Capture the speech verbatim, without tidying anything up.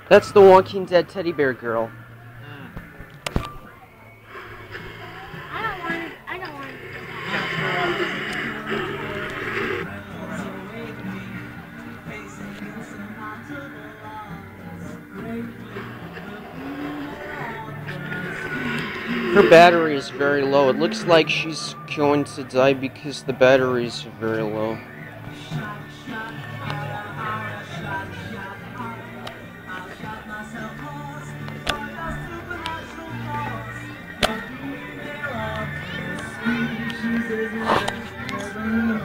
That's the Walking Dead teddy bear girl. I don't want it. I don't want it. Her battery is very low. It looks like she's going to die because the battery is very low.